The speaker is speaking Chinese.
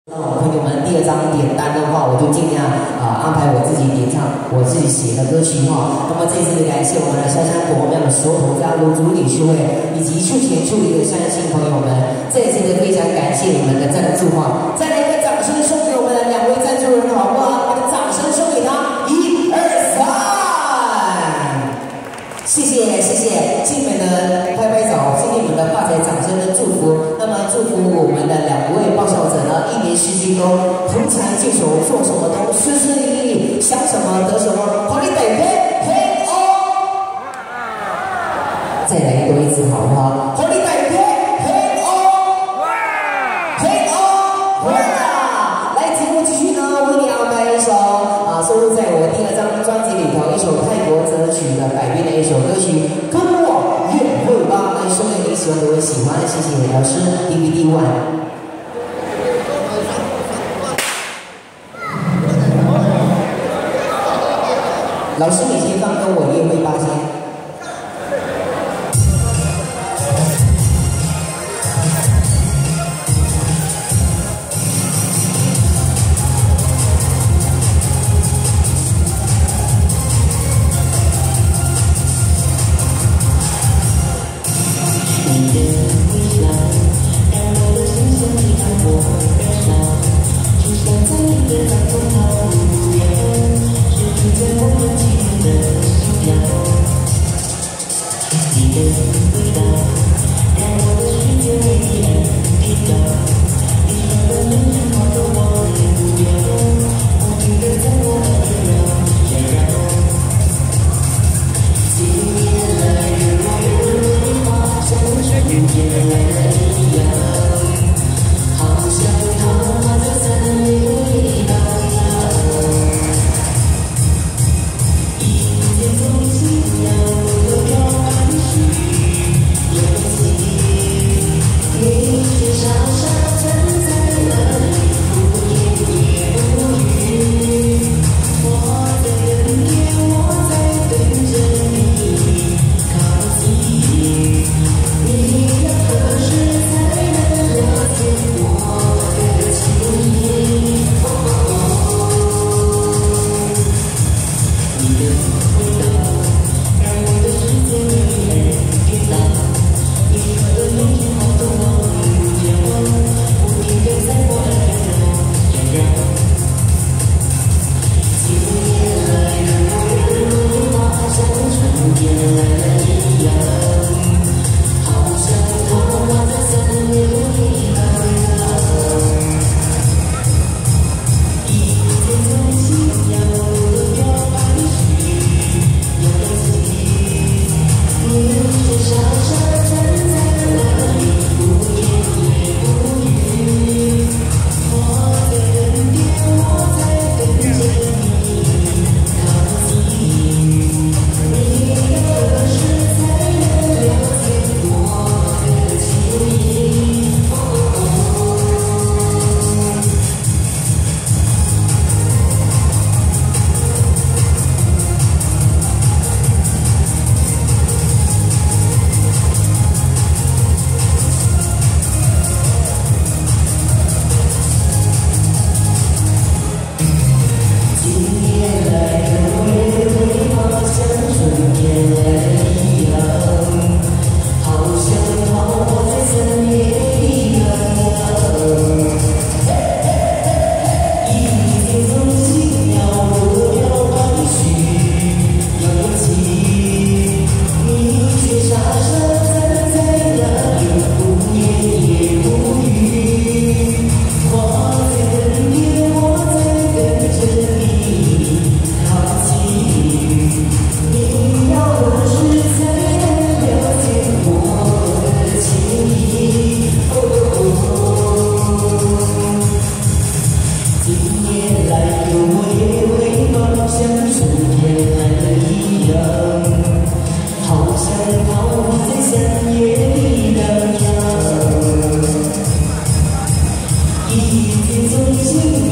那我朋友们第二张点单的话，我就尽量安排我自己点唱我自己写的歌曲哈。那么这次感谢我们的香香国庙的所有同家楼主理事会以及出钱出力的相亲朋友们，再次的非常感谢你们的赞助哈！再来一个掌声送给我们的两位赞助人好不好？我们的掌声送给他，1、2、3，谢谢谢谢，敬你们的拍拍手，谢谢你们的发财掌声的祝福。那么祝福我们的两位报效者呢，1年4季都同财进手，做什么都顺顺利利，想什么得什么，好利得嘿嘿哦！再来多一次好不好？好利得嘿嘿哦！嘿哦！哇！来，节目继续呢，为你安排一首收录在我第2张专辑里头一首泰国则曲的改编的一首歌曲，跟我约会吧，来送给你喜欢的，我喜欢，谢谢老师 DVD One。老师，你先放歌，我约会吧先。 一见钟情。